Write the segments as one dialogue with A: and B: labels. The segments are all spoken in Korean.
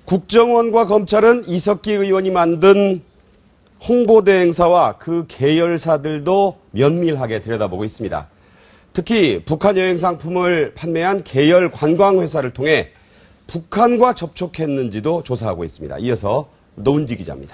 A: 국정원과 검찰은 이석기 의원이 만든 홍보대 행사와 그 계열사들도 면밀하게 들여다보고 있습니다. 특히 북한 여행 상품을 판매한 계열 관광회사를 통해 북한과 접촉했는지도 조사하고 있습니다. 이어서 노은지 기자입니다.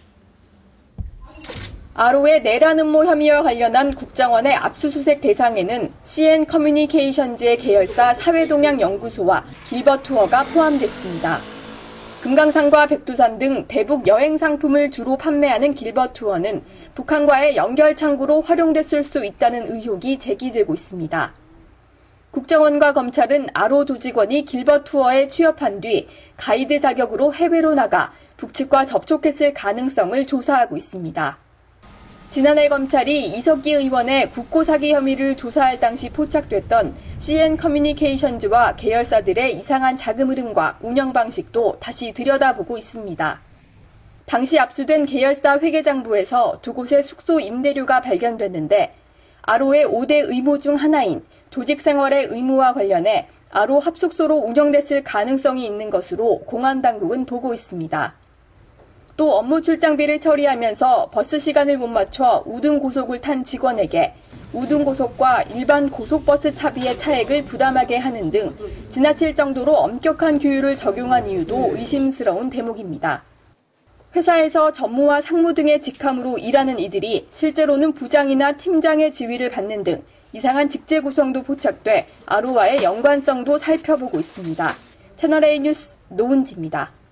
B: 아로의 내란 음모 혐의와 관련한 국정원의 압수수색 대상에는 CN커뮤니케이션즈의 계열사 사회동향연구소와 길버투어가 포함됐습니다. 금강산과 백두산 등 대북 여행 상품을 주로 판매하는 길버투어는 북한과의 연결 창구로 활용됐을 수 있다는 의혹이 제기되고 있습니다. 국정원과 검찰은 아로 조직원이 길버투어에 취업한 뒤 가이드 자격으로 해외로 나가 북측과 접촉했을 가능성을 조사하고 있습니다. 지난해 검찰이 이석기 의원의 국고 사기 혐의를 조사할 당시 포착됐던 CN커뮤니케이션즈와 계열사들의 이상한 자금 흐름과 운영 방식도 다시 들여다보고 있습니다. 당시 압수된 계열사 회계장부에서 두 곳의 숙소 임대료가 발견됐는데 아로의 5대 의무 중 하나인 조직생활의 의무와 관련해 아로 합숙소로 운영됐을 가능성이 있는 것으로 공안당국은 보고 있습니다. 또 업무 출장비를 처리하면서 버스 시간을 못 맞춰 우등고속을 탄 직원에게 우등고속과 일반 고속버스 차비의 차액을 부담하게 하는 등 지나칠 정도로 엄격한 규율을 적용한 이유도 의심스러운 대목입니다. 회사에서 전무와 상무 등의 직함으로 일하는 이들이 실제로는 부장이나 팀장의 지위를 받는 등 이상한 직제 구성도 포착돼 아로와의 연관성도 살펴보고 있습니다. 채널A 뉴스 노은지입니다.